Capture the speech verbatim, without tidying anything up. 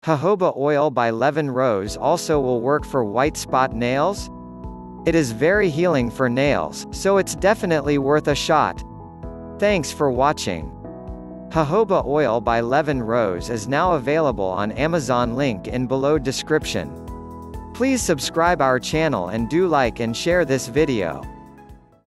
Jojoba Oil by Leven Rose also will work for white spot nails? It is very healing for nails, so it's definitely worth a shot. Thanks for watching. Jojoba Oil by Leven Rose is now available on Amazon, link in below description. Please subscribe our channel and do like and share this video.